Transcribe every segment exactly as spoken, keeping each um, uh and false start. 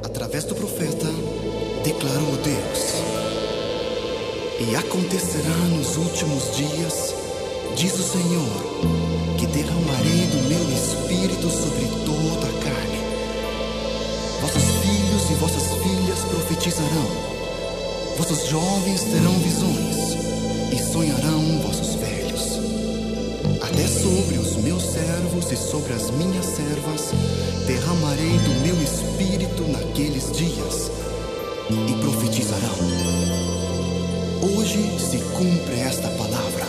através do profeta, declarou Deus: e acontecerá nos últimos dias, diz o Senhor, que derramarei do meu espírito sobre toda a carne. Vossos filhos e vossas filhas profetizarão, vossos jovens terão visões, e sonharão vossos velhos. Até sobre os meus servos e sobre as minhas servas derramarei do meu espírito naqueles dias, e profetizarão. Hoje se cumpre esta palavra.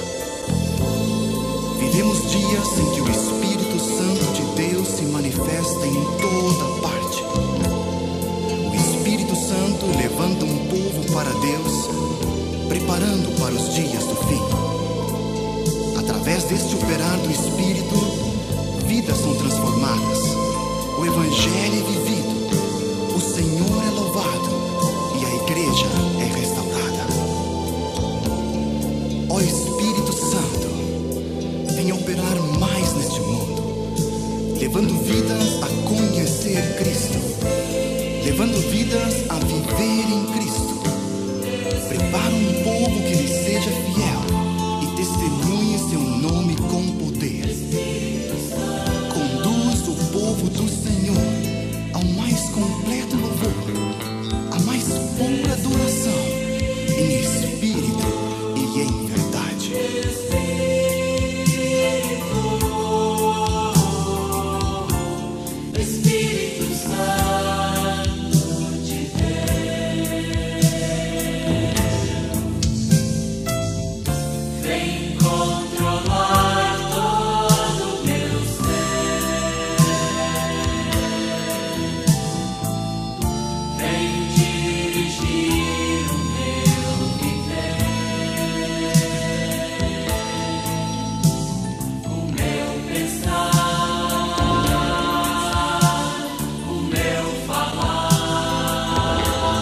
Vivemos dias em que o Espírito Santo de Deus se manifesta em toda parte. O Espírito Santo levanta um povo para Deus, preparando para os dias do fim. Através deste operar do Espírito, vidas são transformadas, o Evangelho é vivido, o Senhor é louvado e a igreja é restaurada. Ó Espírito Santo, venha operar mais neste mundo, levando vidas a conhecer Cristo, levando vidas a viver em Cristo. Prepara um povo que lhe seja fiel e testemunhe seu nome com poder. Conduz o povo do Senhor ao mais completo louvor, à mais pura adoração, em espírito e em verdade. Espírito Santo de Deus, vem controlar todo o meu ser, vem dirigir o meu viver, o meu pensar, o meu falar,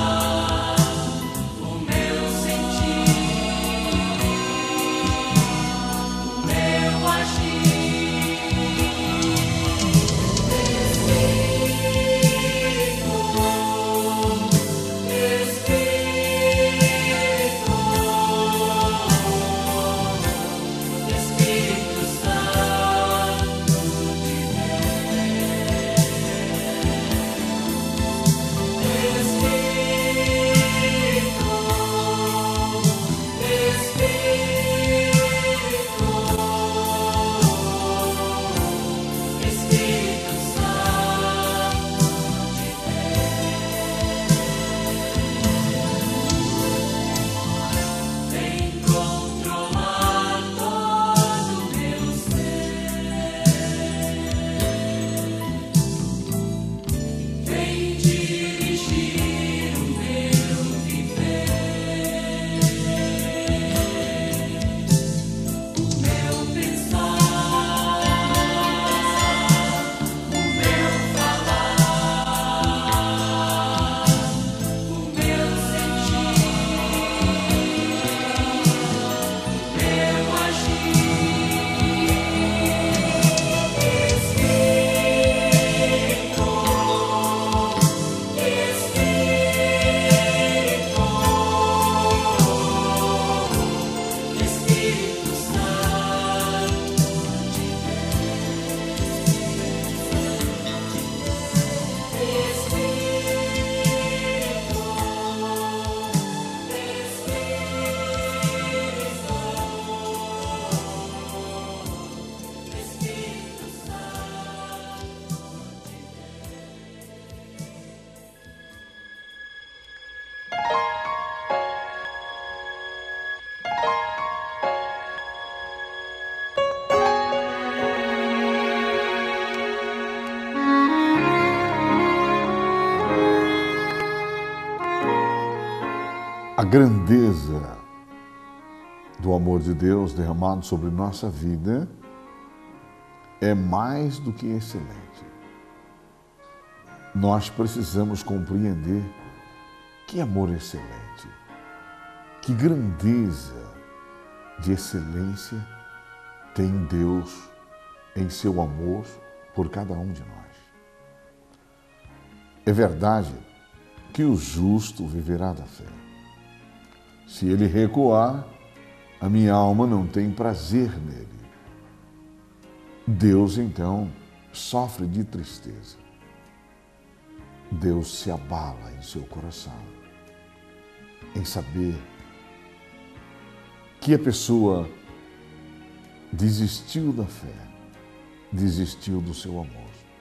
o meu sentir, o meu agir. Espírito, Espírito Santo de Espírito Santo de vem controlar todo o meu ser, vem dirigir o meu viver, o meu pensar, o meu falar, o meu sentir, o meu agir. Espírito, Espírito Santo A grandeza do amor de Deus derramado sobre nossa vida é mais do que excelente. Nós precisamos compreender que amor excelente, que grandeza de excelência tem Deus em seu amor por cada um de nós. É verdade que o justo viverá da fé. Se ele recuar, a minha alma não tem prazer nele. Deus, então, sofre de tristeza. Deus se abala em seu coração em saber que a pessoa desistiu da fé, desistiu do seu amor.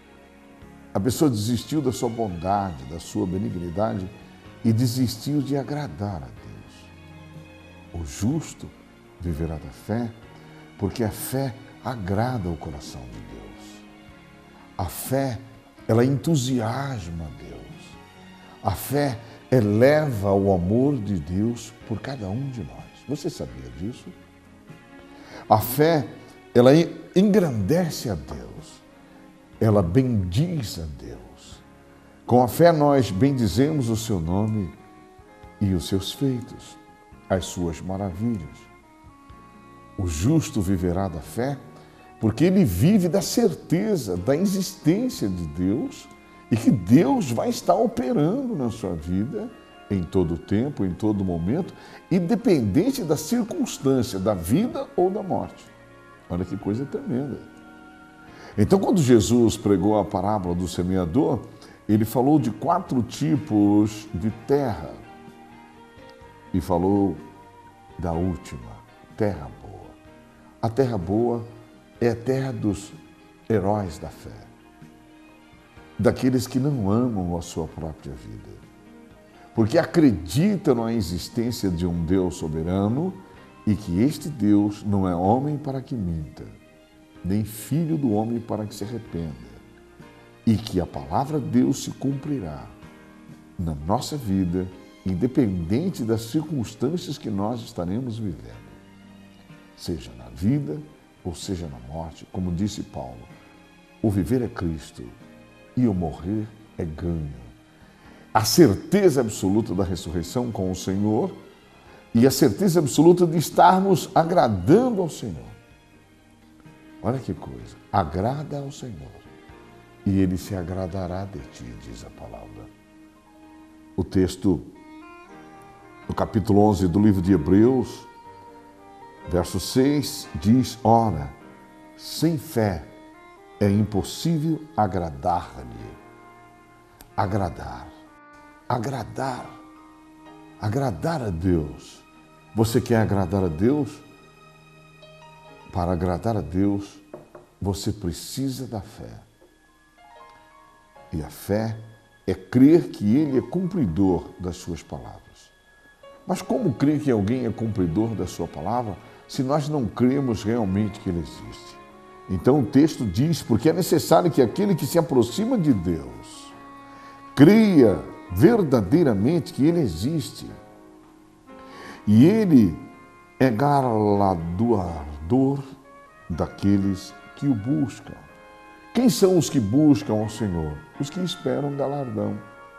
A pessoa desistiu da sua bondade, da sua benignidade e desistiu de agradar a Deus. O justo viverá da fé, porque a fé agrada o coração de Deus. A fé, ela entusiasma a Deus. A fé eleva o amor de Deus por cada um de nós. Você sabia disso? A fé, ela engrandece a Deus. Ela bendiz a Deus. Com a fé nós bendizemos o seu nome e os seus feitos, as suas maravilhas. O justo viverá da fé, porque ele vive da certeza da existência de Deus e que Deus vai estar operando na sua vida em todo tempo, em todo momento, independente da circunstância, da vida ou da morte. Olha que coisa tremenda. Então, quando Jesus pregou a parábola do semeador, ele falou de quatro tipos de terra e falou da última, terra boa. A terra boa é a terra dos heróis da fé, daqueles que não amam a sua própria vida, porque acreditam na existência de um Deus soberano e que este Deus não é homem para que minta, nem filho do homem para que se arrependa, e que a palavra de Deus se cumprirá na nossa vida, independente das circunstâncias que nós estaremos vivendo, seja na vida ou seja na morte. Como disse Paulo, o viver é Cristo e o morrer é ganho. A certeza absoluta da ressurreição com o Senhor e a certeza absoluta de estarmos agradando ao Senhor. Olha que coisa, agrada ao Senhor e Ele se agradará de ti, diz a palavra. O texto, no capítulo onze do livro de Hebreus, verso seis, diz, ora, sem fé é impossível agradar-lhe. Agradar, agradar, agradar a Deus. Você quer agradar a Deus? Para agradar a Deus, você precisa da fé. E a fé é crer que Ele é cumpridor das suas palavras. Mas como crer que alguém é cumpridor da sua palavra se nós não cremos realmente que Ele existe? Então o texto diz, porque é necessário que aquele que se aproxima de Deus creia verdadeiramente que Ele existe. E Ele é galardoador daqueles que o buscam. Quem são os que buscam ao Senhor? Os que esperam galardão.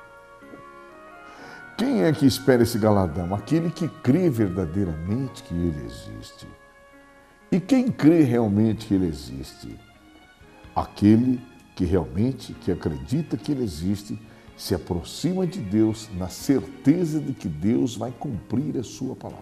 Quem é que espera esse galardão? Aquele que crê verdadeiramente que Ele existe. E quem crê realmente que Ele existe? Aquele que realmente, que acredita que Ele existe, se aproxima de Deus na certeza de que Deus vai cumprir a sua palavra.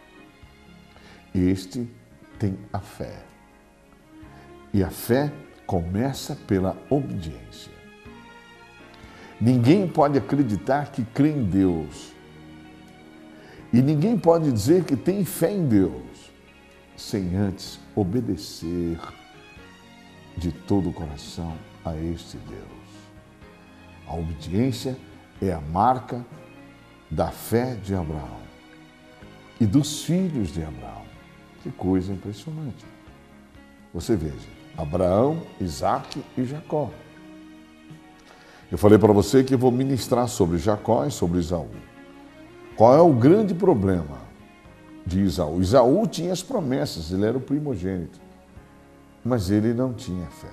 Este tem a fé. E a fé começa pela obediência. Ninguém pode acreditar que crê em Deus. E ninguém pode dizer que tem fé em Deus sem antes obedecer de todo o coração a este Deus. A obediência é a marca da fé de Abraão e dos filhos de Abraão. Que coisa impressionante. Você veja, Abraão, Isaque e Jacó. Eu falei para você que eu vou ministrar sobre Jacó e sobre Esaú. Qual é o grande problema de Esaú? Esaú tinha as promessas, ele era o primogênito, mas ele não tinha fé.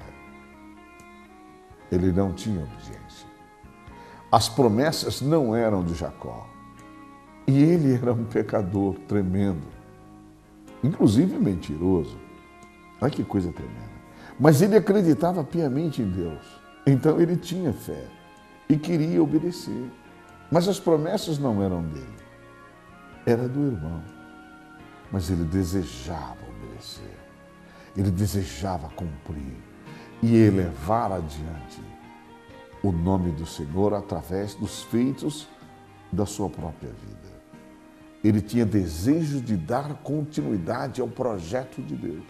Ele não tinha obediência. As promessas não eram de Jacó. E ele era um pecador tremendo, inclusive mentiroso. Olha que coisa tremenda. Mas ele acreditava piamente em Deus. Então ele tinha fé e queria obedecer. Mas as promessas não eram dele, era do irmão. Mas ele desejava obedecer, ele desejava cumprir e elevar adiante o nome do Senhor através dos feitos da sua própria vida. Ele tinha desejo de dar continuidade ao projeto de Deus,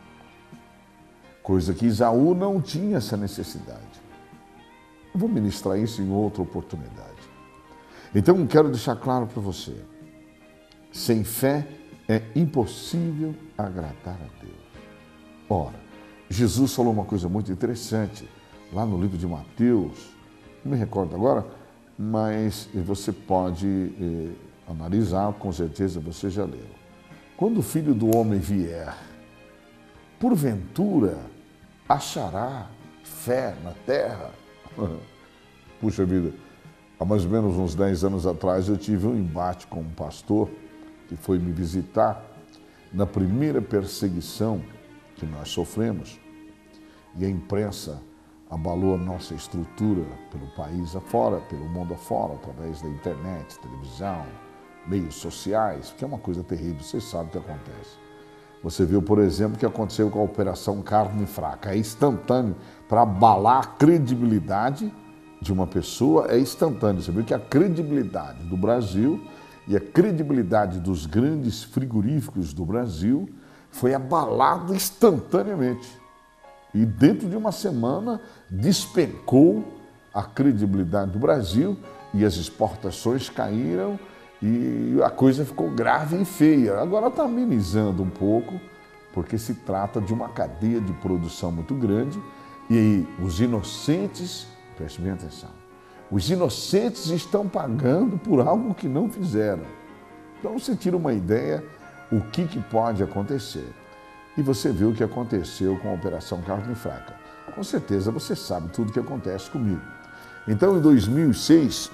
coisa que Esaú não tinha essa necessidade. Eu vou ministrar isso em outra oportunidade. Então, quero deixar claro para você, sem fé é impossível agradar a Deus. Ora, Jesus falou uma coisa muito interessante, lá no livro de Mateus, não me recordo agora, mas você pode eh, analisar, com certeza você já leu. Quando o Filho do Homem vier, porventura achará fé na terra? Puxa vida, há mais ou menos uns dez anos atrás eu tive um embate com um pastor que foi me visitar na primeira perseguição que nós sofremos, e a imprensa abalou a nossa estrutura pelo país afora, pelo mundo afora, através da internet, televisão, meios sociais, que é uma coisa terrível, vocês sabem o que acontece. Você viu, por exemplo, o que aconteceu com a Operação Carne Fraca, é instantâneo para abalar a credibilidade de uma pessoa, é instantâneo. Você viu que a credibilidade do Brasil e a credibilidade dos grandes frigoríficos do Brasil foi abalada instantaneamente. E dentro de uma semana despencou a credibilidade do Brasil e as exportações caíram e a coisa ficou grave e feia. Agora está amenizando um pouco, porque se trata de uma cadeia de produção muito grande e os inocentes, preste bem atenção, os inocentes estão pagando por algo que não fizeram. Então você tira uma ideia o que, que pode acontecer. E você viu o que aconteceu com a Operação Carne Fraca. Com certeza você sabe tudo o que acontece comigo. Então, em dois mil e seis,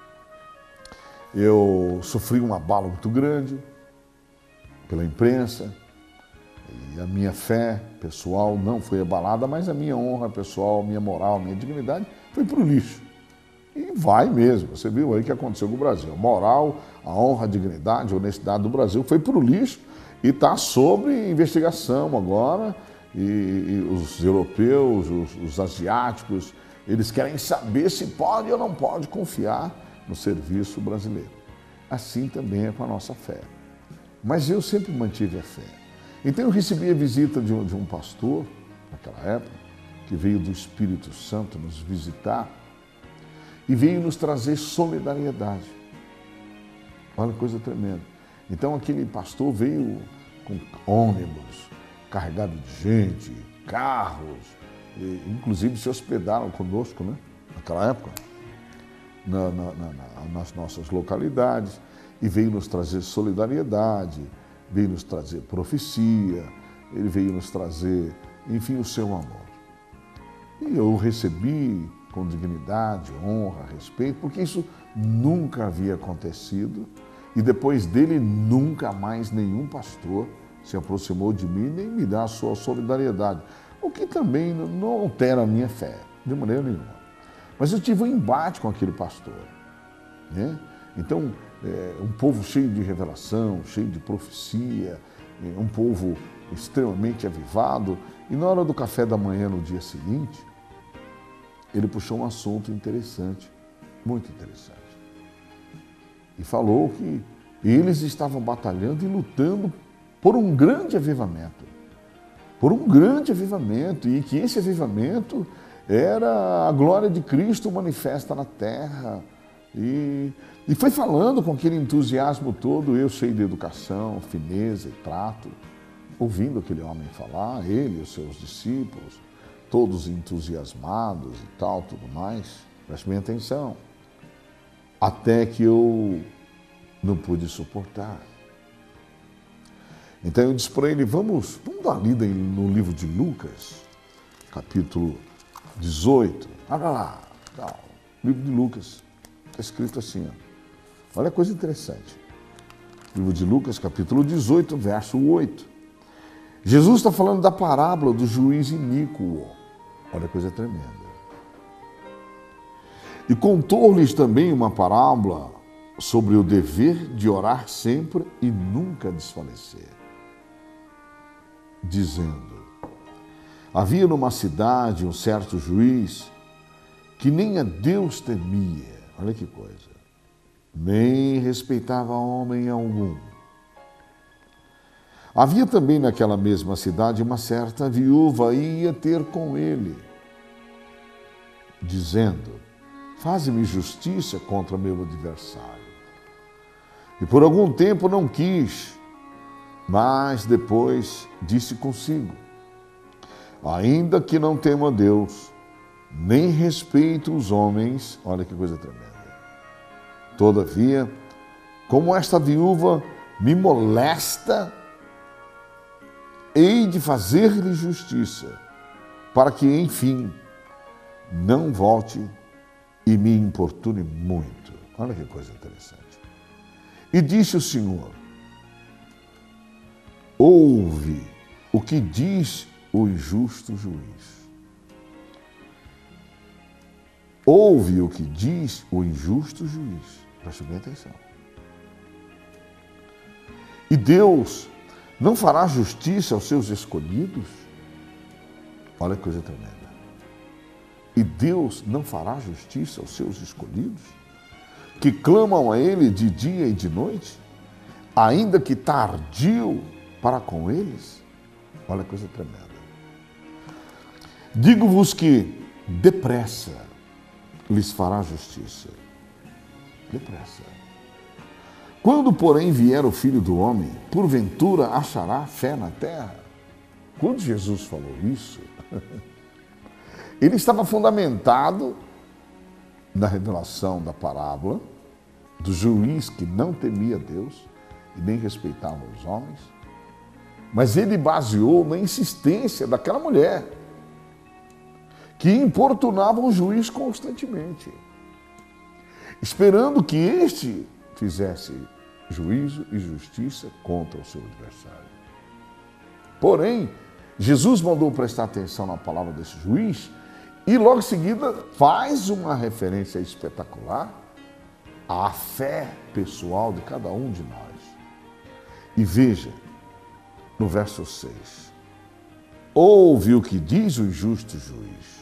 eu sofri um abalo muito grande pela imprensa, e a minha fé pessoal não foi abalada, mas a minha honra pessoal, a minha moral, a minha dignidade foi para o lixo. E vai mesmo, você viu aí o que aconteceu com o Brasil. A moral, a honra, a dignidade, a honestidade do Brasil foi para o lixo e está sob investigação agora. E, e os europeus, os, os asiáticos, eles querem saber se pode ou não pode confiar no serviço brasileiro. Assim também é com a nossa fé. Mas eu sempre mantive a fé. Então eu recebi a visita de um, de um pastor, naquela época, que veio do Espírito Santo nos visitar e veio nos trazer solidariedade. Olha que coisa tremenda. Então aquele pastor veio com ônibus, carregado de gente, carros, e, inclusive se hospedaram conosco, né? Naquela época, na, na, na, nas nossas localidades, e veio nos trazer solidariedade, veio nos trazer profecia, ele veio nos trazer, enfim, o seu amor. E eu recebi com dignidade, honra, respeito, porque isso nunca havia acontecido, e depois dele nunca mais nenhum pastor se aproximou de mim nem me dá a sua solidariedade, o que também não altera a minha fé, de maneira nenhuma. Mas eu tive um embate com aquele pastor, né? Então, é, um povo cheio de revelação, cheio de profecia, um povo extremamente avivado, e na hora do café da manhã no dia seguinte, ele puxou um assunto interessante, muito interessante. E falou que eles estavam batalhando e lutando por um grande avivamento, por um grande avivamento, e que esse avivamento era a glória de Cristo manifesta na terra. E, e foi falando com aquele entusiasmo todo, eu cheio de educação, fineza e trato, ouvindo aquele homem falar, ele e os seus discípulos, todos entusiasmados e tal, tudo mais. Preste bem atenção. Até que eu não pude suportar. Então eu disse para ele, vamos, vamos dar uma lida no livro de Lucas, capítulo dezoito. Olha lá, tá, livro de Lucas, está escrito assim, ó. Olha a coisa interessante. Livro de Lucas, capítulo dezoito, verso oito. Jesus está falando da parábola do juiz iníquo. Olha a coisa tremenda. E contou-lhes também uma parábola sobre o dever de orar sempre e nunca desfalecer, dizendo: havia numa cidade um certo juiz que nem a Deus temia, olha que coisa, nem respeitava homem algum. Havia também naquela mesma cidade uma certa viúva e ia ter com ele, dizendo: faze-me justiça contra meu adversário. E por algum tempo não quis, mas depois disse consigo: ainda que não temo a Deus, nem respeito os homens, olha que coisa tremenda. Todavia, como esta viúva me molesta, hei de fazer-lhe justiça, para que, enfim, não volte e me importune muito. Olha que coisa interessante. E disse o Senhor: ouve o que diz o injusto juiz. Ouve o que diz o injusto juiz. Preste bem atenção. E Deus não fará justiça aos seus escolhidos? Olha que coisa tremenda. E Deus não fará justiça aos seus escolhidos, que clamam a Ele de dia e de noite, ainda que tardio para com eles? Olha que coisa tremenda. Digo-vos que depressa lhes fará justiça. Depressa. Quando, porém, vier o Filho do Homem, porventura achará fé na terra? Quando Jesus falou isso, ele estava fundamentado na revelação da parábola do juiz que não temia Deus e nem respeitava os homens, mas ele baseou na insistência daquela mulher que importunava o juiz constantemente, esperando que este fizesse juízo e justiça contra o seu adversário. Porém, Jesus mandou prestar atenção na palavra desse juiz e logo em seguida faz uma referência espetacular à fé pessoal de cada um de nós. E veja, no verso seis, ouve o que diz o injusto juiz.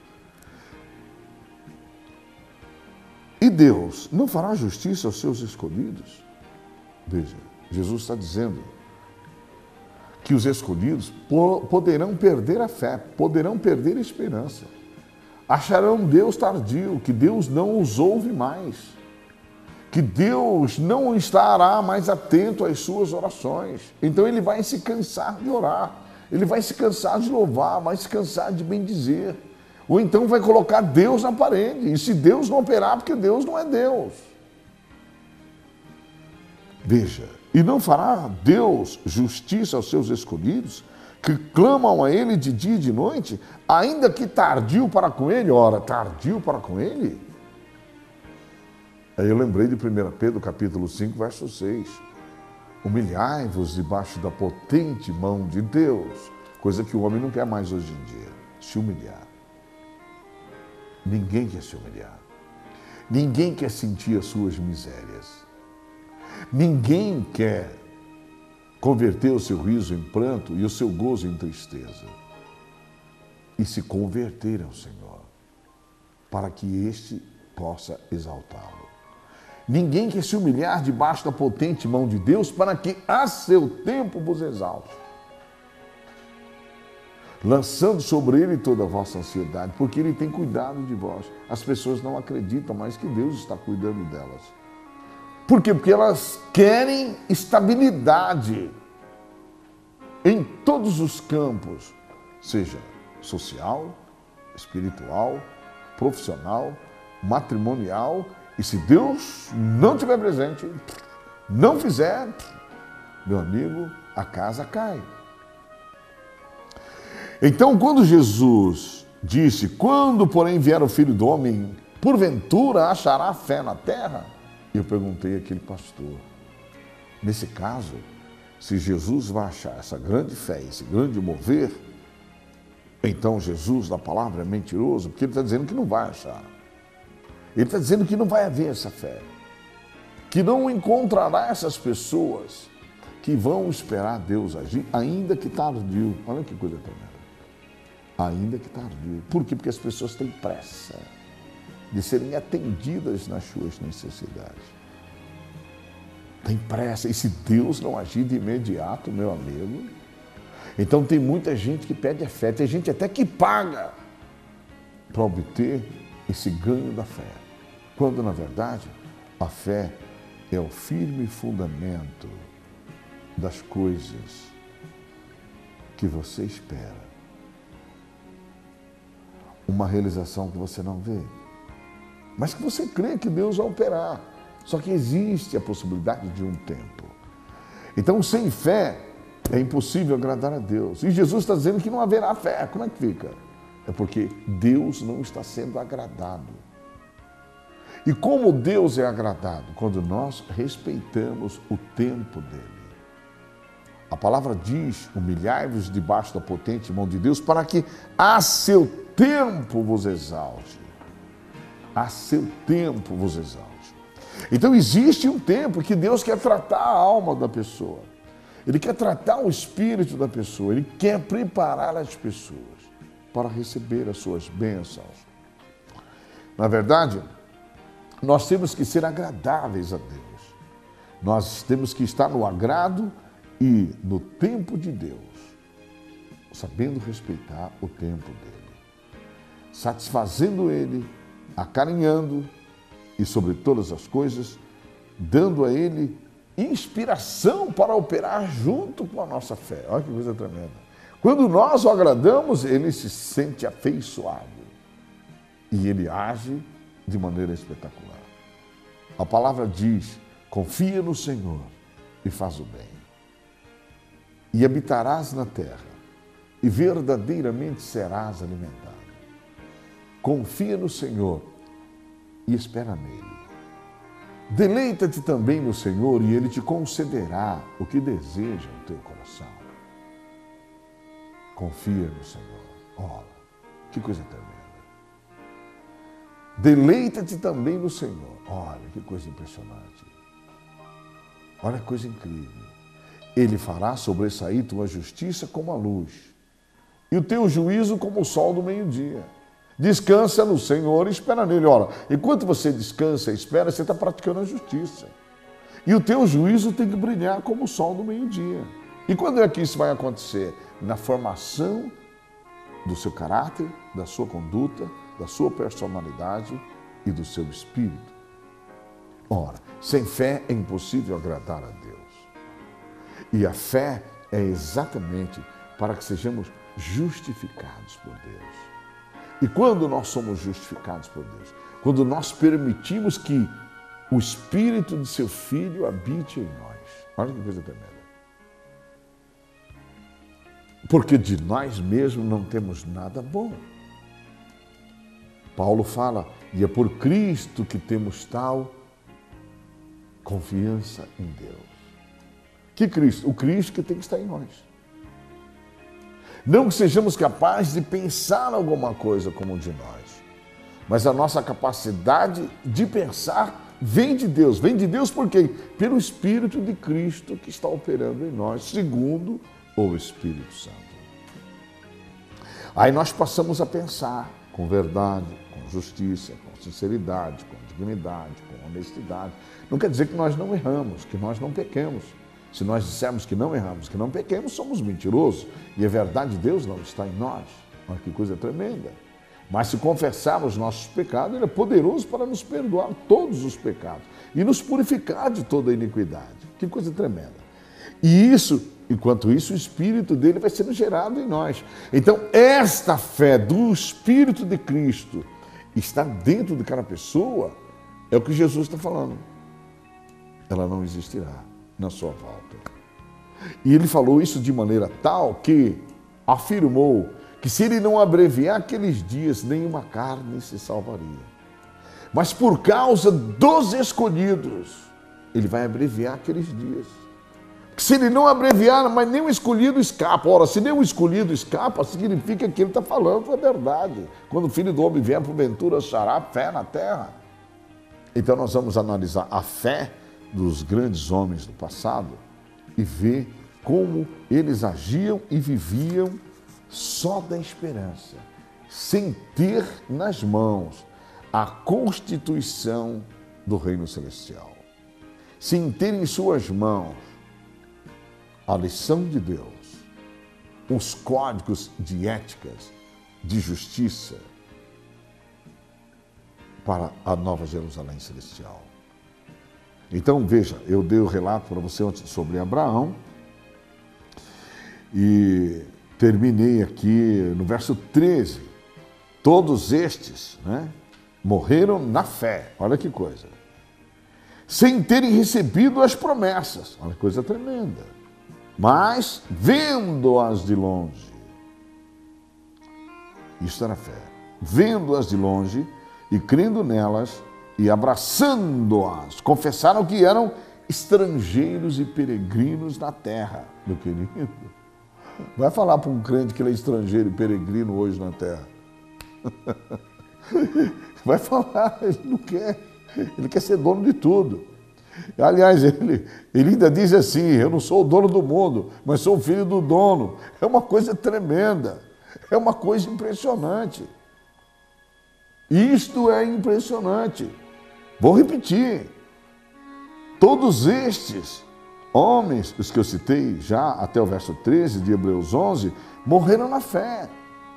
E Deus não fará justiça aos seus escolhidos? Veja, Jesus está dizendo que os escolhidos poderão perder a fé, poderão perder a esperança. Acharão Deus tardio, que Deus não os ouve mais, que Deus não estará mais atento às suas orações. Então ele vai se cansar de orar, ele vai se cansar de louvar, vai se cansar de bendizer. Ou então vai colocar Deus na parede. E se Deus não operar, porque Deus não é Deus. Veja, e não fará Deus justiça aos seus escolhidos, que clamam a Ele de dia e de noite, ainda que tardio para com Ele? Ora, tardio para com Ele? Aí eu lembrei de primeira Pedro, capítulo cinco, verso seis. Humilhai-vos debaixo da potente mão de Deus, coisa que o homem não quer mais hoje em dia, se humilhar. Ninguém quer se humilhar. Ninguém quer sentir as suas misérias. Ninguém quer converter o seu riso em pranto e o seu gozo em tristeza. E se converter ao Senhor, para que este possa exaltá-lo. Ninguém quer se humilhar debaixo da potente mão de Deus, para que a seu tempo vos exalte, lançando sobre ele toda a vossa ansiedade, porque ele tem cuidado de vós. As pessoas não acreditam mais que Deus está cuidando delas. Por quê? Porque elas querem estabilidade em todos os campos, seja social, espiritual, profissional, matrimonial. E se Deus não estiver presente, não fizer, meu amigo, a casa cai. Então, quando Jesus disse: quando, porém, vier o Filho do Homem, porventura achará fé na terra? Eu perguntei àquele pastor, nesse caso, se Jesus vai achar essa grande fé, esse grande mover, então Jesus, na palavra, é mentiroso, porque ele está dizendo que não vai achar. Ele está dizendo que não vai haver essa fé, que não encontrará essas pessoas que vão esperar Deus agir, ainda que tardio. Olha que coisa tremenda. Ainda que tardio. Por quê? Porque as pessoas têm pressa de serem atendidas nas suas necessidades. Tem pressa. E se Deus não agir de imediato, meu amigo, então tem muita gente que pede a fé. Tem gente até que paga para obter esse ganho da fé. Quando, na verdade, a fé é o firme fundamento das coisas que você espera. Uma realização que você não vê, mas que você crê que Deus vai operar. Só que existe a possibilidade de um tempo. Então, sem fé, é impossível agradar a Deus. E Jesus está dizendo que não haverá fé. Como é que fica? É porque Deus não está sendo agradado. E como Deus é agradado? Quando nós respeitamos o tempo dele. A palavra diz, humilhai-vos debaixo da potente mão de Deus, para que a seu tempo vos exalte. A seu tempo vos exalte. Então existe um tempo que Deus quer tratar a alma da pessoa. Ele quer tratar o espírito da pessoa. Ele quer preparar as pessoas para receber as suas bênçãos. Na verdade, nós temos que ser agradáveis a Deus. Nós temos que estar no agrado e no tempo de Deus, sabendo respeitar o tempo dele, satisfazendo ele, acarinhando e, sobre todas as coisas, dando a ele inspiração para operar junto com a nossa fé. Olha que coisa tremenda. Quando nós o agradamos, ele se sente afeiçoado e ele age de maneira espetacular. A palavra diz, confia no Senhor e faz o bem. E habitarás na terra e verdadeiramente serás alimentado. Confia no Senhor e espera nele. Deleita-te também no Senhor e ele te concederá o que deseja o teu coração. Confia no Senhor. Olha, que coisa tremenda. Deleita-te também no Senhor. Olha, que coisa impressionante. Olha que coisa incrível. Ele fará sobressair tua justiça como a luz e o teu juízo como o sol do meio-dia. Descansa no Senhor e espera nele. Ora, enquanto você descansa e espera, você está praticando a justiça. E o teu juízo tem que brilhar como o sol do meio-dia. E quando é que isso vai acontecer? Na formação do seu caráter, da sua conduta, da sua personalidade e do seu espírito. Ora, sem fé é impossível agradar a Deus. E a fé é exatamente para que sejamos justificados por Deus. E quando nós somos justificados por Deus? Quando nós permitimos que o Espírito de seu Filho habite em nós. Olha que coisa tremenda. Porque de nós mesmos não temos nada bom. Paulo fala, e é por Cristo que temos tal confiança em Deus. Que Cristo? O Cristo que tem que estar em nós. Não que sejamos capazes de pensar alguma coisa como de nós, mas a nossa capacidade de pensar vem de Deus. Vem de Deus por quê? Pelo Espírito de Cristo que está operando em nós, segundo o Espírito Santo. Aí nós passamos a pensar com verdade, com justiça, com sinceridade, com dignidade, com honestidade. Não quer dizer que nós não erramos, que nós não pequemos. Se nós dissermos que não erramos, que não pequemos, somos mentirosos. E a verdade de Deus não está em nós. Olha que coisa tremenda. Mas se confessarmos nossos pecados, Ele é poderoso para nos perdoar todos os pecados e nos purificar de toda a iniquidade. Que coisa tremenda. E isso, enquanto isso, o Espírito dele vai sendo gerado em nós. Então, esta fé do Espírito de Cristo está dentro de cada pessoa, é o que Jesus está falando. Ela não existirá na sua volta. E ele falou isso de maneira tal que afirmou que se ele não abreviar aqueles dias, nenhuma carne se salvaria. Mas por causa dos escolhidos, ele vai abreviar aqueles dias. Se ele não abreviar, mas nem o escolhido escapa. Ora, se nem o escolhido escapa, significa que ele está falando a verdade. Quando o Filho do Homem vier, porventura achará fé na terra. Então nós vamos analisar a fé dos grandes homens do passado e ver como eles agiam e viviam só da esperança, sem ter nas mãos a constituição do reino celestial, sem ter em suas mãos a lição de Deus, os códigos de éticas, de justiça para a Nova Jerusalém Celestial. Então, veja, eu dei o relato para você antes sobre Abraão e terminei aqui no verso treze. Todos estes, né, morreram na fé. Olha que coisa. Sem terem recebido as promessas. Olha que coisa tremenda. Mas vendo-as de longe. Isto era fé. Vendo-as de longe e crendo nelas e abraçando-as, confessaram que eram estrangeiros e peregrinos na terra. Meu querido, vai falar para um crente que ele é estrangeiro e peregrino hoje na terra. Vai falar, ele não quer, ele quer ser dono de tudo. Aliás, ele, ele ainda diz assim, eu não sou o dono do mundo, mas sou o filho do dono. É uma coisa tremenda, é uma coisa impressionante. Isto é impressionante. Vou repetir. Todos estes homens, os que eu citei já até o verso treze de Hebreus onze, morreram na fé,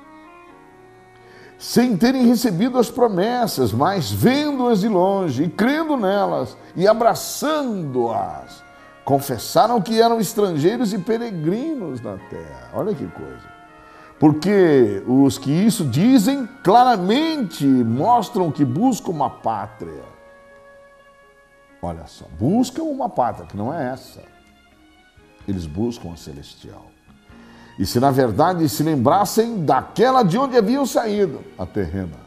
sem terem recebido as promessas, mas vendo-as de longe e crendo nelas e abraçando-as, confessaram que eram estrangeiros e peregrinos na terra. Olha que coisa. Porque os que isso dizem claramente mostram que buscam uma pátria. Olha só, buscam uma pátria, que não é essa. Eles buscam a celestial. E se na verdade se lembrassem daquela de onde haviam saído, a terrena,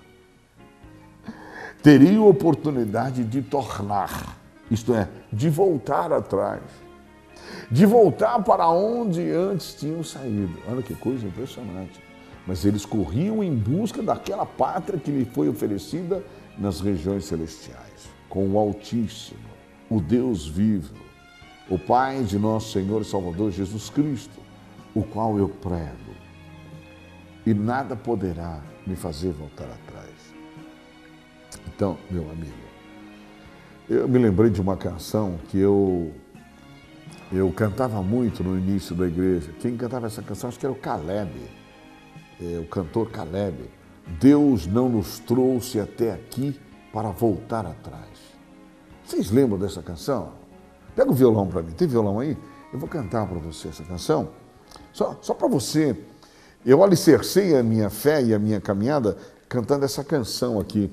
teriam oportunidade de tornar, isto é, de voltar atrás, de voltar para onde antes tinham saído. Olha que coisa impressionante. Mas eles corriam em busca daquela pátria que lhe foi oferecida nas regiões celestiais, com o Altíssimo, o Deus vivo, o Pai de nosso Senhor e Salvador Jesus Cristo, o qual eu prego, e nada poderá me fazer voltar atrás. Então, meu amigo, eu me lembrei de uma canção que eu eu cantava muito no início da igreja. Quem cantava essa canção, acho que era o Caleb, é, o cantor Caleb. Deus não nos trouxe até aqui para voltar atrás. Vocês lembram dessa canção? Pega o violão para mim. Tem violão aí? Eu vou cantar para você essa canção. Só, só para você. Eu alicercei a minha fé e a minha caminhada cantando essa canção aqui.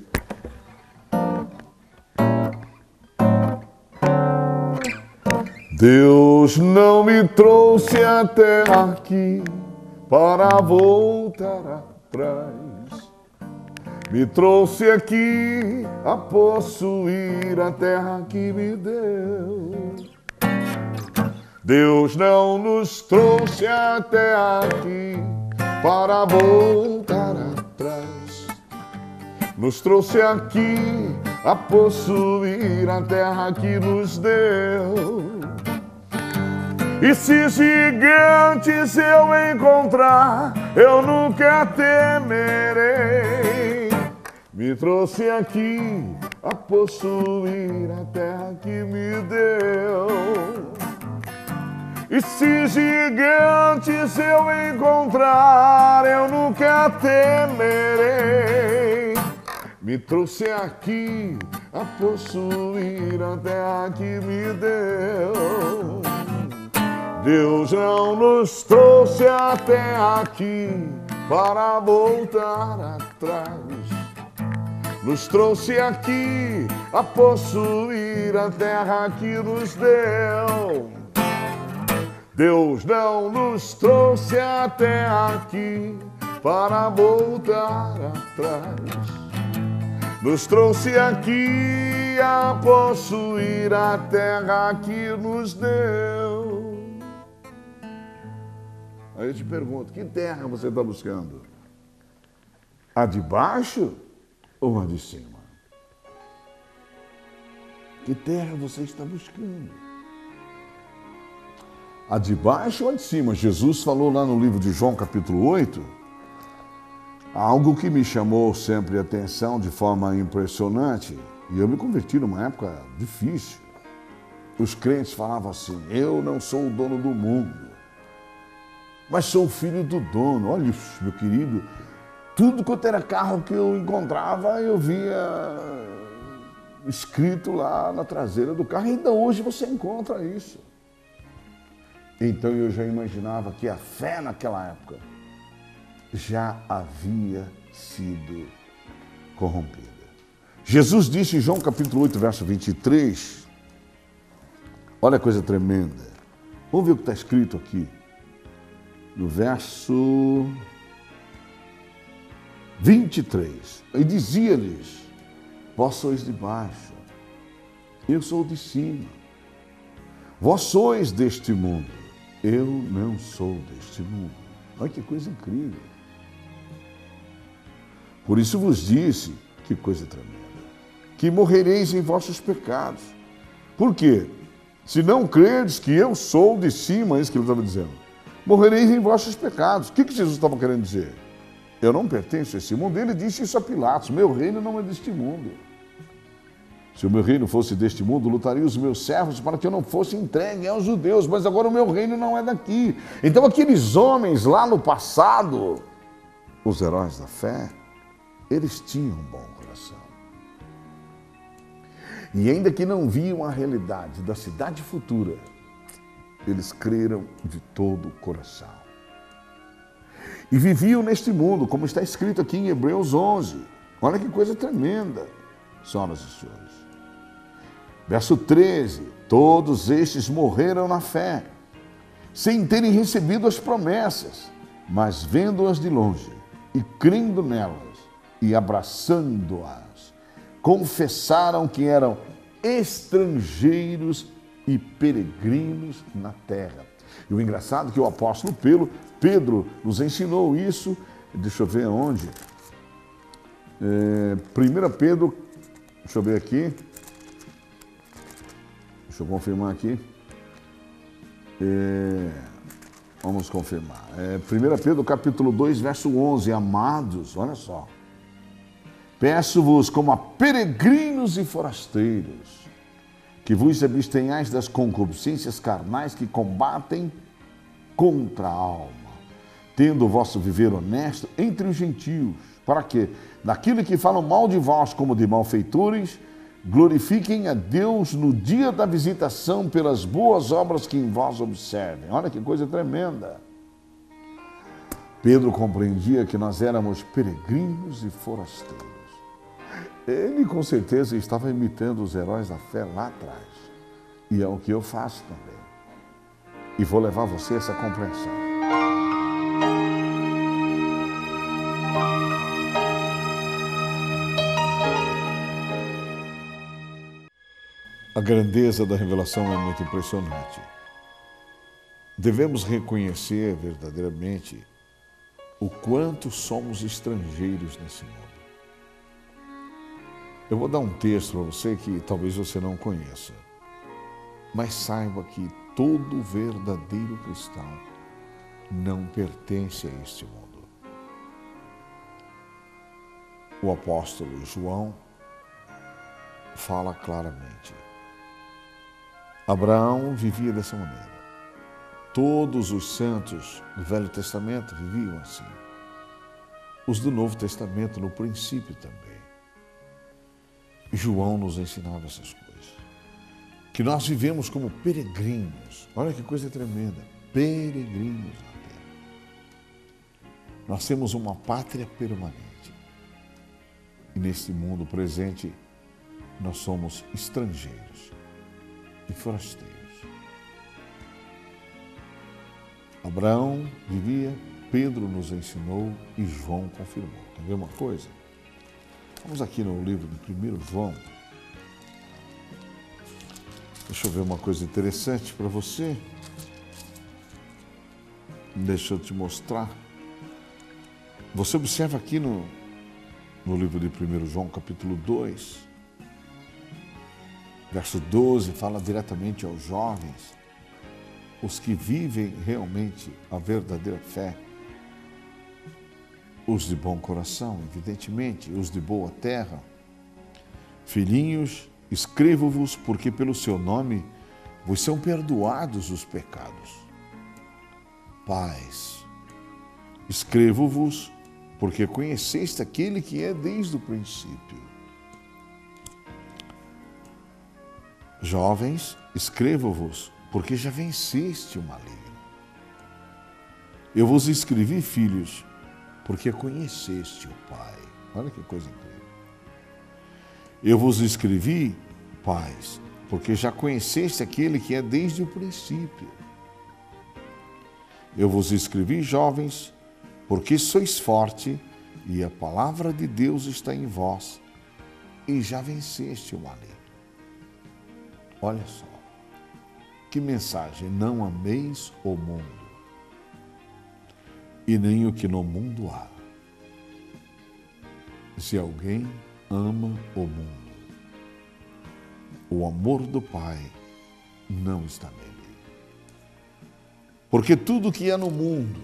Deus não me trouxe até aqui para voltar atrás. Me trouxe aqui a possuir a terra que me deu. Deus não nos trouxe até aqui para voltar atrás. Nos trouxe aqui a possuir a terra que nos deu. E se gigantes eu encontrar, eu nunca temerei. Me trouxe aqui a possuir a terra que me deu. E se gigantes eu encontrar, eu nunca temerei. Me trouxe aqui a possuir a terra que me deu. Deus não nos trouxe até aqui para voltar atrás. Nos trouxe aqui a possuir a terra que nos deu. Deus não nos trouxe até aqui para voltar atrás. Nos trouxe aqui a possuir a terra que nos deu. Aí eu te pergunto, que terra você está buscando? A de baixo ou a de cima? Que terra você está buscando? A de baixo ou a de cima? Jesus falou lá no livro de João, capítulo oito, algo que me chamou sempre a atenção de forma impressionante. E eu me converti numa época difícil. Os crentes falavam assim: eu não sou o dono do mundo, mas sou o filho do dono. Olha isso, meu querido, tudo quanto era carro que eu encontrava, eu via escrito lá na traseira do carro. E ainda hoje você encontra isso. Então eu já imaginava que a fé naquela época já havia sido corrompida. Jesus disse em João capítulo oito, verso vinte e três, olha a coisa tremenda. Vamos ver o que está escrito aqui. No verso vinte e três. E dizia-lhes: vós sois de baixo, eu sou de cima. Vós sois deste mundo, eu não sou deste mundo. Olha que coisa incrível. Por isso vos disse, que coisa tremenda, que morrereis em vossos pecados. Por quê? Se não crerdes que eu sou de cima, é isso que ele estava dizendo, morrereis em vossos pecados. O que, que Jesus estava querendo dizer? Eu não pertenço a esse mundo. Ele disse isso a Pilatos: meu reino não é deste mundo. Se o meu reino fosse deste mundo, lutaria os meus servos para que eu não fosse entregue aos judeus, mas agora o meu reino não é daqui. Então aqueles homens lá no passado, os heróis da fé, eles tinham um bom coração. E ainda que não viam a realidade da cidade futura, eles creram de todo o coração. E viviam neste mundo, como está escrito aqui em Hebreus onze. Olha que coisa tremenda, senhoras e senhores. Verso treze, todos estes morreram na fé, sem terem recebido as promessas, mas vendo-as de longe e crendo nelas e abraçando-as, confessaram que eram estrangeiros e peregrinos na terra. E o engraçado é que o apóstolo Pedro, Pedro nos ensinou isso, deixa eu ver onde, é, primeira Pedro, deixa eu ver aqui, deixa eu confirmar aqui, é, vamos confirmar, é, primeira Pedro capítulo dois, verso onze, amados, olha só, peço-vos como a peregrinos e forasteiros, que vos abstenhais das concupiscências carnais que combatem contra a alma, tendo o vosso viver honesto entre os gentios, para que, daquilo que falam mal de vós como de malfeitores, glorifiquem a Deus no dia da visitação pelas boas obras que em vós observem. Olha que coisa tremenda. Pedro compreendia que nós éramos peregrinos e forasteiros. Ele com certeza estava imitando os heróis da fé lá atrás. E é o que eu faço também. E vou levar você a essa compreensão. A grandeza da revelação é muito impressionante. Devemos reconhecer verdadeiramente o quanto somos estrangeiros nesse mundo. Eu vou dar um texto para você que talvez você não conheça, mas saiba que todo verdadeiro cristão não pertence a este mundo. O apóstolo João fala claramente. Abraão vivia dessa maneira. Todos os santos do Velho Testamento viviam assim. Os do Novo Testamento, no princípio também. João nos ensinava essas coisas. Que nós vivemos como peregrinos. Olha que coisa tremenda. Peregrinos na terra. Nós temos uma pátria permanente. E neste mundo presente, nós somos estrangeiros e forasteiros. Abraão vivia, Pedro nos ensinou e João confirmou. Quer ver uma coisa? Vamos aqui no livro de primeiro João. Deixa eu ver uma coisa interessante para você. Deixa eu te mostrar. Você observa aqui no, no livro de primeiro João, capítulo dois, Verso doze fala diretamente aos jovens, os que vivem realmente a verdadeira fé, os de bom coração, evidentemente, os de boa terra. Filhinhos, escrevo-vos porque pelo seu nome vos são perdoados os pecados. Pais, escrevo-vos porque conheceste aquele que é desde o princípio. Jovens, escrevo-vos porque já venceste o maligno. Eu vos escrevi, filhos, porque conheceste o Pai. Olha que coisa incrível. Eu vos escrevi, pais, porque já conheceste aquele que é desde o princípio. Eu vos escrevi, jovens, porque sois forte e a palavra de Deus está em vós e já venceste o maligno. Olha só, que mensagem: não ameis o mundo e nem o que no mundo há. Se alguém ama o mundo, o amor do Pai não está nele. Porque tudo que é no mundo,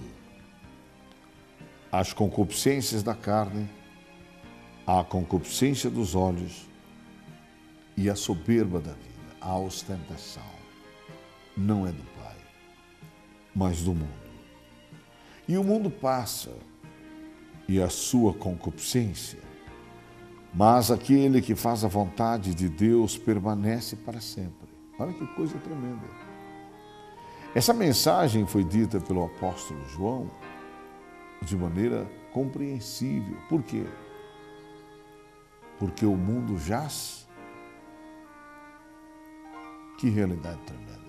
as concupiscências da carne, a concupiscência dos olhos e a soberba da vida, a ostentação, não é do Pai, mas do mundo. E o mundo passa, e a sua concupiscência, mas aquele que faz a vontade de Deus permanece para sempre. Olha que coisa tremenda. Essa mensagem foi dita pelo apóstolo João de maneira compreensível. Por quê? Porque o mundo jaz. Que realidade tremenda.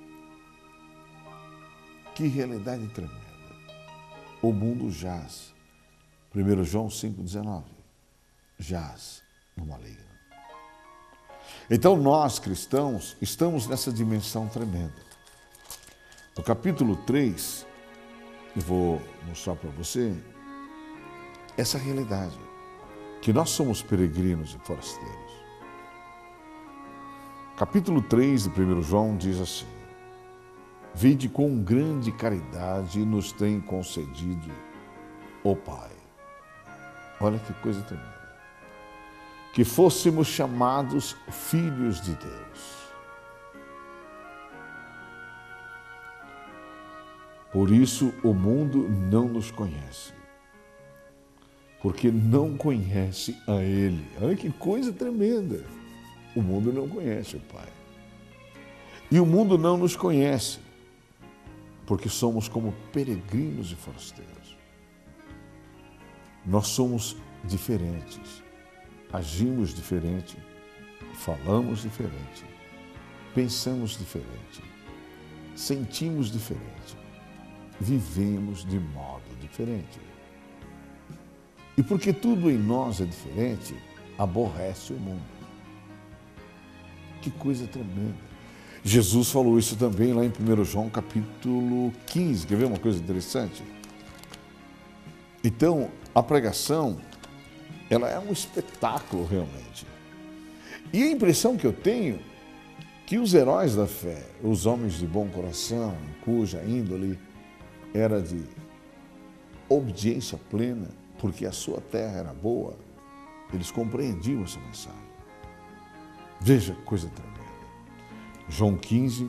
Que realidade tremenda. O mundo jaz. primeiro João cinco, dezenove. Jaz no maligno. Então nós, cristãos, estamos nessa dimensão tremenda. No capítulo três, eu vou mostrar para você essa realidade, que nós somos peregrinos e forasteiros. Capítulo três de primeiro João diz assim: vide com grande caridade nos tem concedido o Pai. Olha que coisa tremenda. Que fôssemos chamados filhos de Deus. Por isso o mundo não nos conhece, porque não conhece a Ele. Olha que coisa tremenda. O mundo não conhece o Pai. E o mundo não nos conhece, porque somos como peregrinos e forasteiros. Nós somos diferentes, agimos diferente, falamos diferente, pensamos diferente, sentimos diferente, vivemos de modo diferente. E porque tudo em nós é diferente, aborrece o mundo. Que coisa tremenda. Jesus falou isso também lá em primeiro João capítulo quinze. Quer ver uma coisa interessante? Então, a pregação, ela é um espetáculo realmente. E a impressão que eu tenho que os heróis da fé, os homens de bom coração, cuja índole era de obediência plena, porque a sua terra era boa, eles compreendiam essa mensagem. Veja que coisa tremenda. João quinze,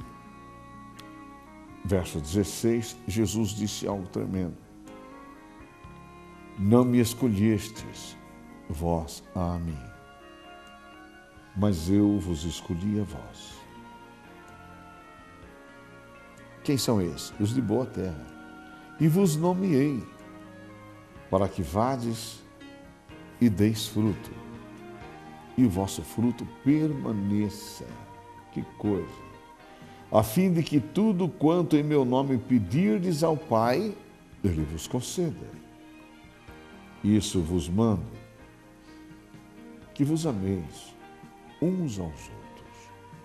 verso dezesseis, Jesus disse algo tremendo. Não me escolhestes, vós a mim, mas eu vos escolhi a vós. Quem são esses? Os de boa terra. E vos nomeei, para que vades e deis fruto, e o vosso fruto permaneça. Que coisa! A fim de que tudo quanto em meu nome pedirdes ao Pai, Ele vos conceda. Isso vos mando, que vos ameis uns aos outros.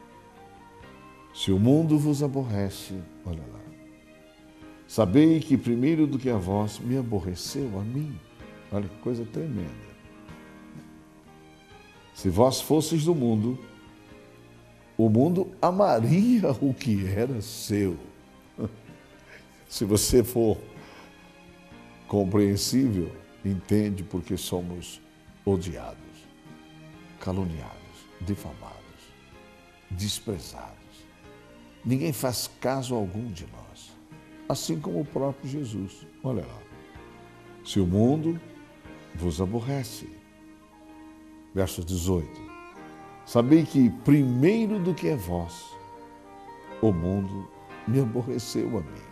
Se o mundo vos aborrece, olha lá, sabei que primeiro do que a vós me aborreceu a mim. Olha que coisa tremenda. Se vós fosseis do mundo, o mundo amaria o que era seu. Se você for compreensível, entende porque somos odiados, caluniados, difamados, desprezados. Ninguém faz caso algum de nós, assim como o próprio Jesus. Olha lá. Se o mundo vos aborrece. Verso dezoito. Sabei que primeiro do que é vós, o mundo me aborreceu a mim.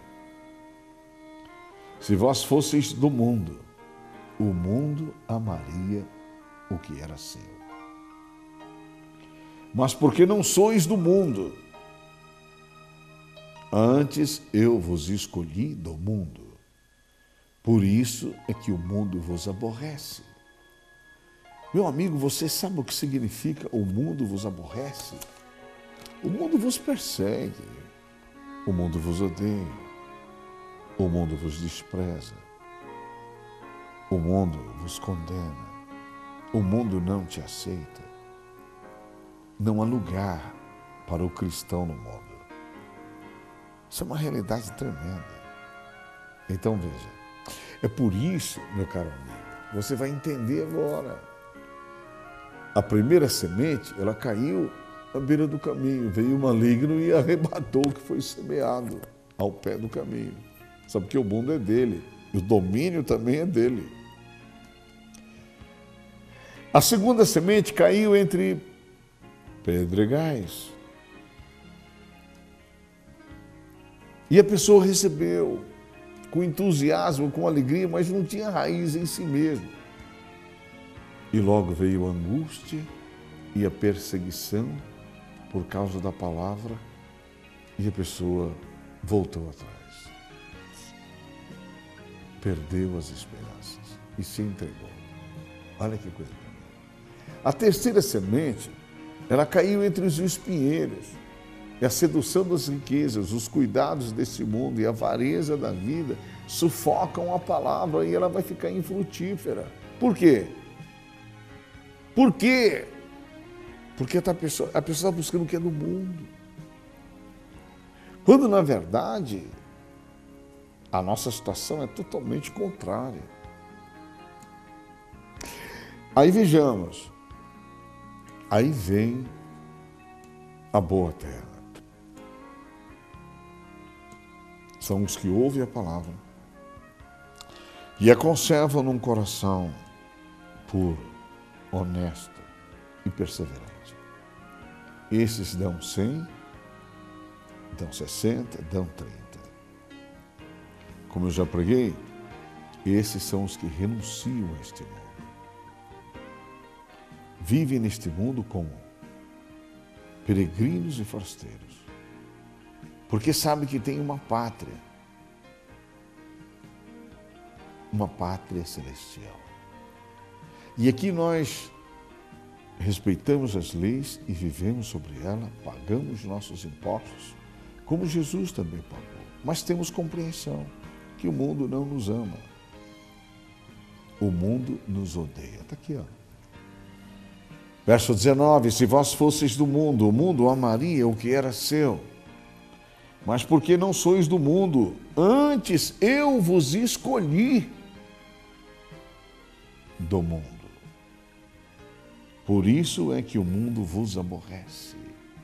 Se vós fosseis do mundo, o mundo amaria o que era seu. Mas porque não sois do mundo, antes eu vos escolhi do mundo. Por isso é que o mundo vos aborrece. Meu amigo, você sabe o que significa o mundo vos aborrece? O mundo vos persegue, o mundo vos odeia, o mundo vos despreza, o mundo vos condena, o mundo não te aceita. Não há lugar para o cristão no mundo. Isso é uma realidade tremenda. Então veja, é por isso, meu caro amigo, você vai entender agora. A primeira semente, ela caiu à beira do caminho, veio o maligno e arrebatou o que foi semeado ao pé do caminho. Sabe que o mundo é dele, e o domínio também é dele. A segunda semente caiu entre pedregais. E a pessoa recebeu com entusiasmo, com alegria, mas não tinha raiz em si mesmo. E logo veio a angústia e a perseguição por causa da palavra, e a pessoa voltou atrás. Perdeu as esperanças e se entregou. Olha que coisa tremenda. A terceira semente, ela caiu entre os espinheiros. E a sedução das riquezas, os cuidados desse mundo e a avareza da vida sufocam a palavra e ela vai ficar infrutífera. Por quê? Por quê? Porque a pessoa a pessoa está buscando o que é do mundo. Quando, na verdade, a nossa situação é totalmente contrária. Aí vejamos, aí vem a boa terra. São os que ouvem a palavra e a conservam num coração puro, honesto e perseverante. Esses dão cem, dão sessenta, dão trinta. Como eu já preguei, esses são os que renunciam a este mundo. Vivem neste mundo como peregrinos e forasteiros, porque sabe que tem uma pátria, uma pátria celestial. E aqui nós respeitamos as leis e vivemos sobre ela, pagamos nossos impostos, como Jesus também pagou. Mas temos compreensão que o mundo não nos ama. O mundo nos odeia. Está aqui, ó. Verso dezenove, se vós fosseis do mundo, o mundo amaria o que era seu. Mas porque não sois do mundo, antes eu vos escolhi do mundo. Por isso é que o mundo vos aborrece.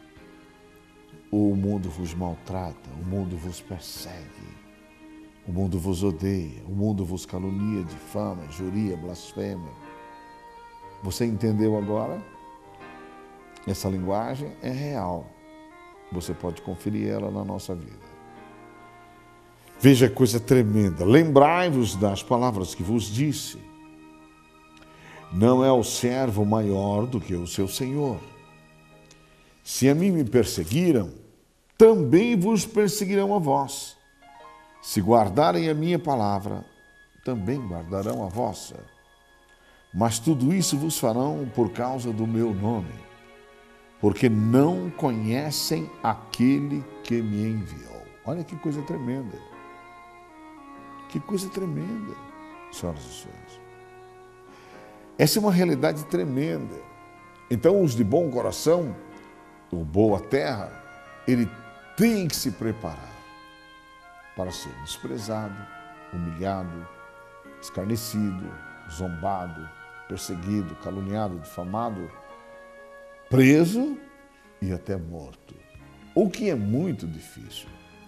O mundo vos maltrata, o mundo vos persegue, o mundo vos odeia, o mundo vos calunia, difama, injuria, blasfema. Você entendeu agora? Essa linguagem é real. Você pode conferir ela na nossa vida. Veja que coisa tremenda. Lembrai-vos das palavras que vos disse. Não é o servo maior do que o seu senhor. Se a mim me perseguiram, também vos perseguirão a vós. Se guardarem a minha palavra, também guardarão a vossa. Mas tudo isso vos farão por causa do meu nome, porque não conhecem aquele que me enviou. Olha que coisa tremenda. Que coisa tremenda, senhoras e senhores. Essa é uma realidade tremenda. Então, os de bom coração o boa terra, ele tem que se preparar para ser desprezado, humilhado, escarnecido, zombado, perseguido, caluniado, difamado, preso e até morto. O que é muito difícil.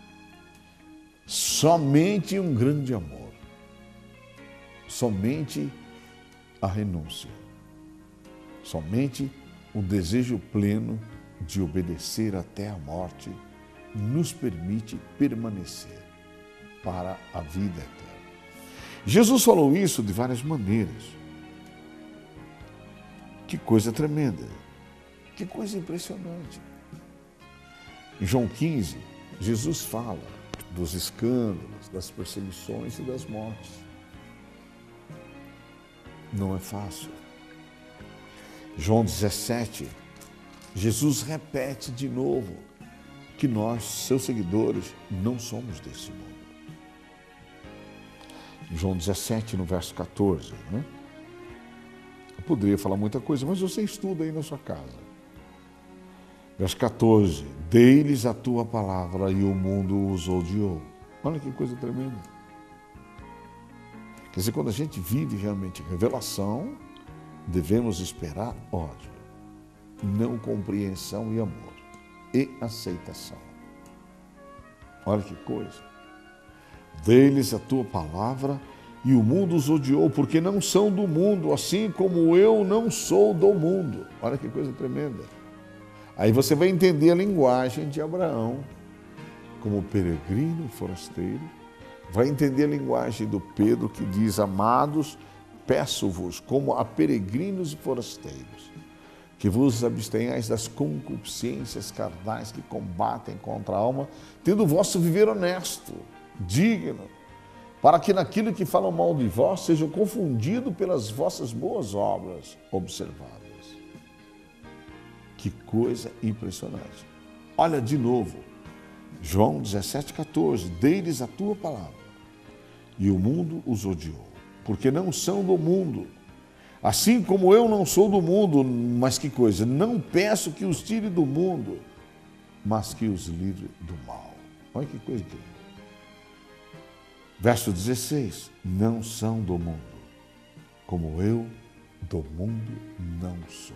Somente um grande amor, somente a renúncia, somente o desejo pleno de obedecer até a morte nos permite permanecer para a vida eterna. Jesus falou isso de várias maneiras. Que coisa tremenda, que coisa impressionante. Em João quinze, Jesus fala dos escândalos, das perseguições e das mortes. Não é fácil. João dezessete, Jesus repete de novo que nós, seus seguidores, não somos desse mundo. João dezessete, no verso quatorze, né? Eu poderia falar muita coisa, mas você estuda aí na sua casa. Verso quatorze, dei-lhes a tua palavra e o mundo os odiou. Olha que coisa tremenda. Quer dizer, quando a gente vive realmente revelação, devemos esperar ódio, não compreensão e amor, e aceitação. Olha que coisa. Dei-lhes a tua palavra e o mundo os odiou, porque não são do mundo, assim como eu não sou do mundo. Olha que coisa tremenda. Aí você vai entender a linguagem de Abraão como peregrino forasteiro, vai entender a linguagem do Pedro que diz, amados, peço-vos como a peregrinos e forasteiros, que vos abstenhais das concupiscências carnais que combatem contra a alma, tendo o vosso viver honesto, digno, para que naquilo que falam mal de vós sejam confundidos pelas vossas boas obras observadas. Que coisa impressionante. Olha de novo, João dezessete, quatorze, dei-lhes a tua palavra e o mundo os odiou, porque não são do mundo, assim como eu não sou do mundo. Mas que coisa, não peço que os tire do mundo, mas que os livre do mal. Olha que coisa incrível. Verso dezesseis, não são do mundo, como eu do mundo não sou.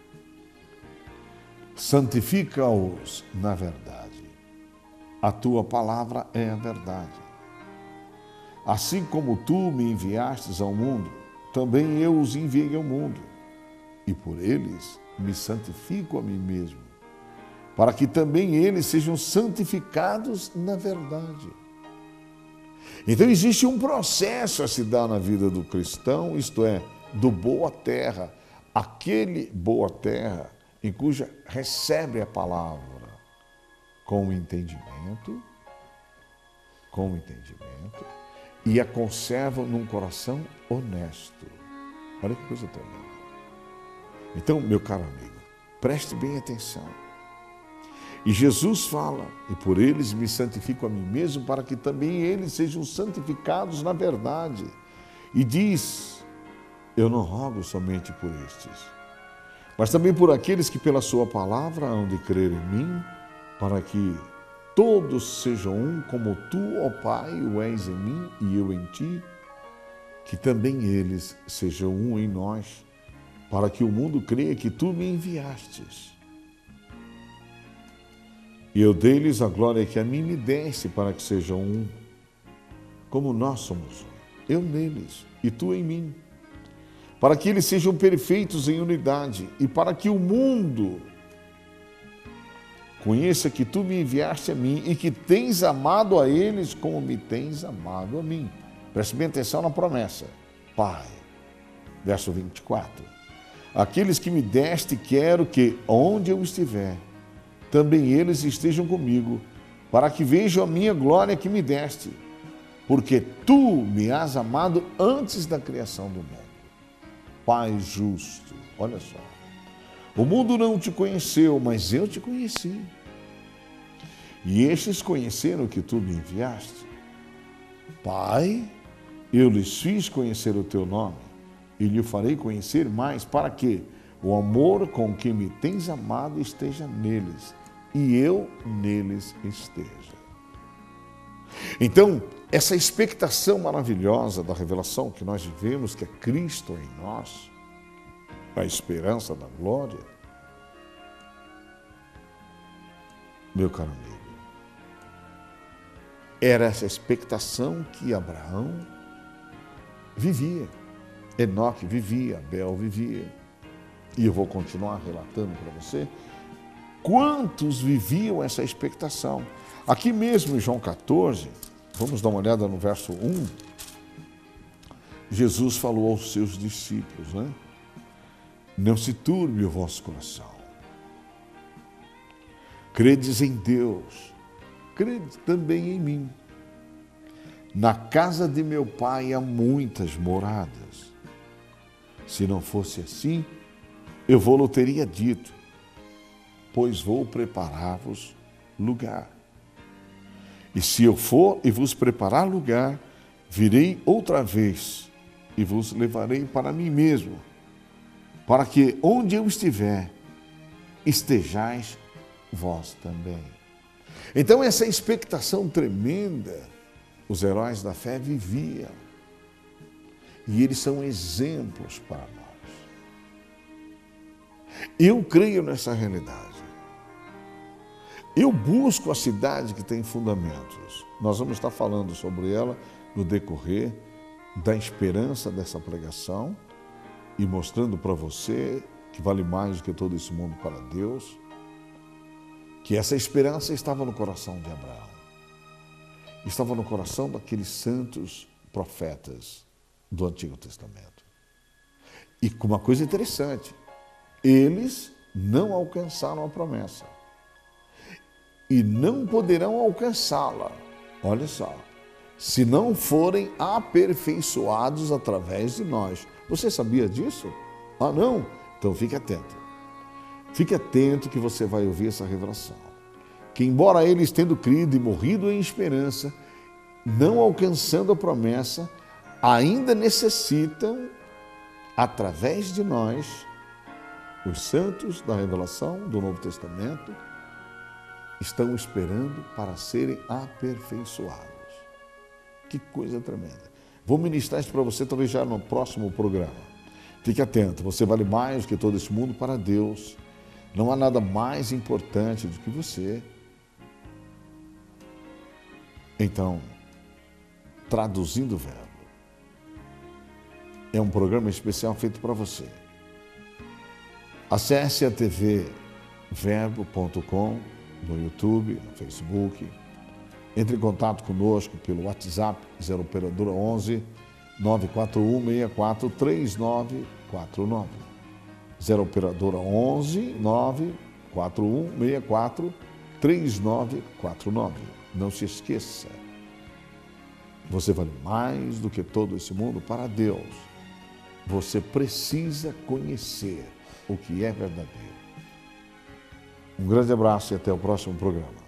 Santifica-os na verdade. A tua palavra é a verdade. Assim como tu me enviastes ao mundo, também eu os enviei ao mundo. E por eles me santifico a mim mesmo, para que também eles sejam santificados na verdade. Então existe um processo a se dar na vida do cristão, isto é, do boa terra, aquele boa terra em cuja recebe a palavra com entendimento, com entendimento, e a conserva num coração honesto. Olha que coisa tremenda. Então, meu caro amigo, preste bem atenção. E Jesus fala, e por eles me santifico a mim mesmo, para que também eles sejam santificados na verdade. E diz, eu não rogo somente por estes, mas também por aqueles que pela sua palavra hão de crer em mim, para que todos sejam um, como tu, ó Pai, o és em mim e eu em ti, que também eles sejam um em nós, para que o mundo creia que tu me enviastes. E eu dei-lhes a glória que a mim me deste, para que sejam um, como nós somos um, eu neles e tu em mim, para que eles sejam perfeitos em unidade e para que o mundo conheça que tu me enviaste a mim e que tens amado a eles como me tens amado a mim. Preste bem atenção na promessa. Pai, verso vinte e quatro, aqueles que me deste quero que, onde eu estiver, também eles estejam comigo, para que vejam a minha glória que me deste, porque tu me has amado antes da criação do mundo. Pai justo, olha só, o mundo não te conheceu, mas eu te conheci. E estes conheceram que tu me enviaste. Pai, eu lhes fiz conhecer o teu nome, e lhe farei conhecer mais, para que, O amor com que me tens amado esteja neles, e eu neles esteja. Então, essa expectação maravilhosa da revelação que nós vivemos, que é Cristo em nós, a esperança da glória, meu caro amigo, era essa expectação que Abraão vivia, Enoque vivia, Abel vivia. E eu vou continuar relatando para você quantos viviam essa expectação. Aqui mesmo em João quatorze, vamos dar uma olhada no verso um, Jesus falou aos seus discípulos, né? Não se turbe o vosso coração. Credes em Deus, crede também em mim. Na casa de meu pai há muitas moradas. Se não fosse assim, eu vou-lhe teria dito, pois vou preparar-vos lugar. E se eu for e vos preparar lugar, virei outra vez e vos levarei para mim mesmo, para que onde eu estiver, estejais vós também. Então essa expectação tremenda, os heróis da fé viviam. E eles são exemplos para nós. Eu creio nessa realidade. Eu busco a cidade que tem fundamentos. Nós vamos estar falando sobre ela no decorrer da esperança dessa pregação e mostrando para você que vale mais do que todo esse mundo para Deus, que essa esperança estava no coração de Abraão, estava no coração daqueles santos profetas do Antigo Testamento. E com uma coisa interessante, eles não alcançaram a promessa e não poderão alcançá-la, olha só, se não forem aperfeiçoados através de nós. Você sabia disso? Ah, não? Então fique atento. Fique atento que você vai ouvir essa revelação. Que embora eles tendo crido e morrido em esperança, não alcançando a promessa, ainda necessitam, através de nós, os santos da revelação do Novo Testamento, estão esperando para serem aperfeiçoados. Que coisa tremenda. Vou ministrar isso para você talvez já no próximo programa. Fique atento, você vale mais do que todo esse mundo para Deus. Não há nada mais importante do que você. Então, traduzindo o verbo, é um programa especial feito para você. Acesse a T V verbo ponto com no YouTube, no Facebook. Entre em contato conosco pelo WhatsApp zero operadora onze, nove quatro um, seis quatro, três nove quatro nove. zero operadora onze, nove quatro um, seis quatro, três nove quatro nove. Não se esqueça, você vale mais do que todo esse mundo para Deus. Você precisa conhecer o que é verdadeiro. Um grande abraço e até o próximo programa.